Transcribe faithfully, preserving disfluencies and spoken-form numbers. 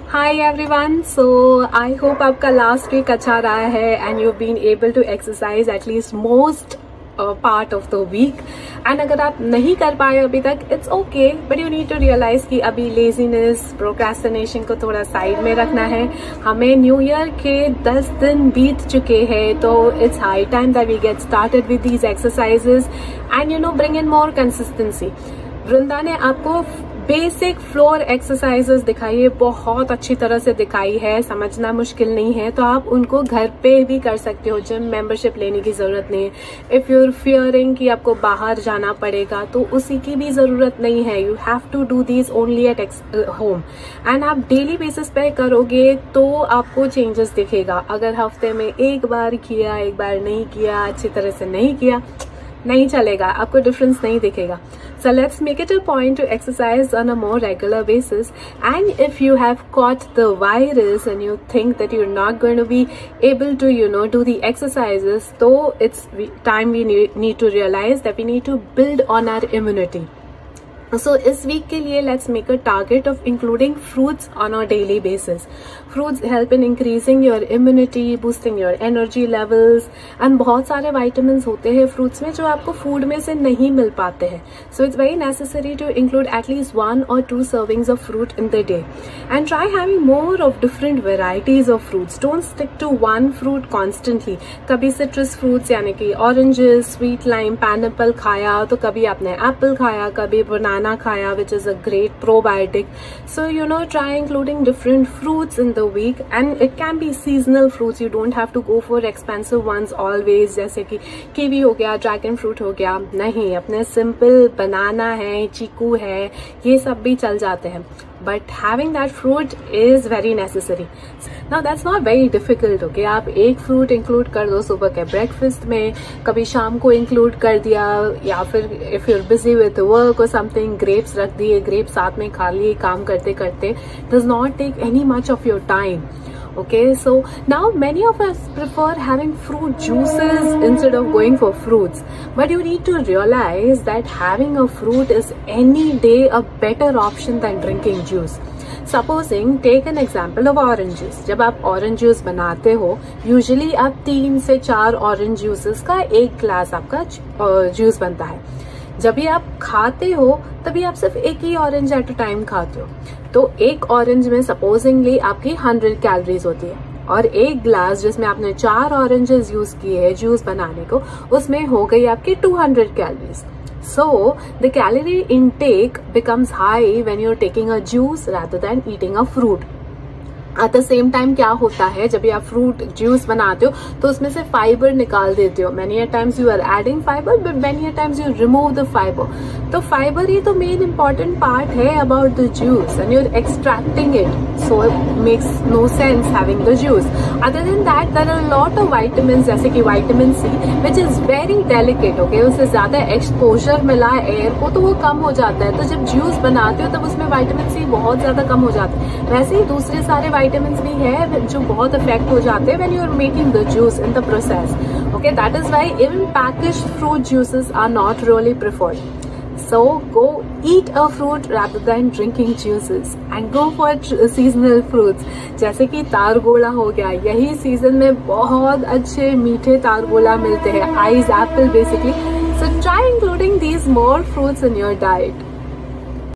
Hi everyone. So I hope आपका last week अच्छा रहा है and you've been able to exercise at least most uh, part of the week. And अगर आप नहीं कर पाए अभी तक it's okay, but you need to realize कि अभी laziness, procrastination को थोड़ा साइड में रखना है. हमें न्यू ईयर के दस दिन बीत चुके हैं, तो it's high time that we get started with these exercises and you know bring in more consistency. वृंदा ने आपको बेसिक फ्लोर एक्सरसाइजेस दिखाई है, बहुत अच्छी तरह से दिखाई है, समझना मुश्किल नहीं है, तो आप उनको घर पे भी कर सकते हो. जिम मेंबरशिप लेने की जरूरत नहीं है. इफ यू आर फियरिंग कि आपको बाहर जाना पड़ेगा तो उसी की भी जरूरत नहीं है. You have to do this only at home and आप डेली बेसिस पे करोगे तो आपको चेंजेस दिखेगा. अगर हफ्ते में एक बार किया, एक बार नहीं किया, अच्छी तरह से नहीं किया, नहीं चलेगा, आपको डिफरेंस नहीं दिखेगा. So let's make it a point to exercise on a more regular basis. And if you have caught the virus and you think that you're not going to be able to, you know, do the exercises, so it's time we need to realize that we need to build on our immunity. So इस week के लिए let's make a target of including fruits on a daily basis. Fruits help in increasing your immunity, boosting your energy levels, and बहुत सारे vitamins होते हैं fruits में जो आपको food में से नहीं मिल पाते हैं. So it's very necessary to include at least one or two servings of fruit in the day. And try having more of different varieties of fruits. Don't stick to one fruit constantly. कभी citrus fruits यानी कि oranges, sweet lime, pineapple खाया, तो कभी आपने apple खाया, कभी banana khaya, which is a great probiotic. So you know try including different fruits in the week, and it can be seasonal fruits. You don't have to go for expensive ones always, जैसे कि kiwi हो गया, dragon fruit हो गया. नहीं, अपने simple बनाना है, चीकू है, ये सब भी चल जाते हैं. But having that fruit is very necessary. Now that's not very difficult, okay? आप एक fruit include कर दो सुबह के breakfast में, कभी शाम को include कर दिया, या फिर if you're busy with work or something, grapes रख दिए, grapes साथ में खा लिए काम करते करते. Does not take any much of your time. Okay, so now many of us prefer having fruit juices instead of going for fruits, but you need to realize that having a fruit is any day a better option than drinking juice. Supposing, take an example of orange juice. जब आप orange juice बनाते हो, usually आप तीन से चार orange juices का एक glass आपका juice बनता है. जब भी आप खाते हो तभी आप सिर्फ एक ही ऑरेंज एट अ टाइम खाते हो, तो एक ऑरेंज में सपोजिंगली आपकी हंड्रेड कैलोरीज होती है, और एक ग्लास जिसमें आपने चार ऑरेंजेस यूज किए हैं जूस बनाने को, उसमें हो गई आपकी two hundred calories. So the calorie intake becomes high when you're taking a juice rather than eating a fruit. At the same time क्या होता है, जब भी आप फ्रूट जूस बनाते हो तो उसमें से फाइबर निकाल देते हो. Many times you are adding fibre, but many times you remove the fibre. तो फाइबर ही तो मेन इंपॉर्टेंट पार्ट है about the juice, and you are extracting it, so it makes no sense having the juice. Other than that there are lot of vitamin, जैसे कि vitamin C which is very delicate. Okay, उससे ज्यादा exposure मिला air को तो वो कम हो जाता है, तो जब जूस बनाते हो तब उसमें वाइटामिन सी बहुत ज्यादा कम हो जाता है. वैसे ही दूसरे सारे vitamins भी है जो बहुत अफेक्ट हो जाते हैं when you are making the juice in the process. Okay, that is why even packaged fruit juices are not really preferred. So go eat a fruit rather than drinking juices and go for seasonal fruits. जैसे कि तारगोला हो गया, यही season में बहुत अच्छे मीठे तारगोला मिलते हैं, ice apple basically. So try including these more fruits in your diet.